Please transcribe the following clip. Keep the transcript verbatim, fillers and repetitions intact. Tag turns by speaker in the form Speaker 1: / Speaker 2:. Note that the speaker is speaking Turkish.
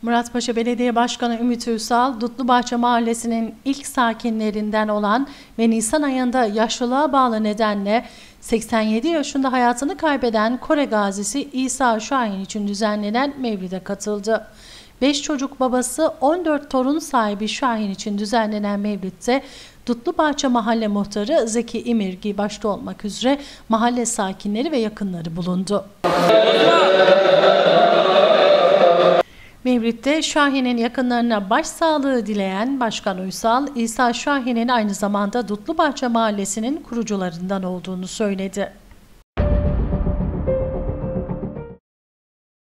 Speaker 1: Muratpaşa Belediye Başkanı Ümit Ünsal, Dutlubahçe Mahallesi'nin ilk sakinlerinden olan ve Nisan ayında yaşlılığa bağlı nedenle seksen yedi yaşında hayatını kaybeden Kore gazisi İsa Şahin için düzenlenen mevlide katıldı. beş çocuk babası on dört torun sahibi Şahin için düzenlenen mevlitte Dutlubahçe Mahalle Muhtarı Zeki İmirgi başta olmak üzere mahalle sakinleri ve yakınları bulundu. Mevlid'de Şahin'in yakınlarına başsağlığı dileyen Başkan Uysal, İsa Şahin'in aynı zamanda Dutlubahçe Mahallesi'nin kurucularından olduğunu söyledi.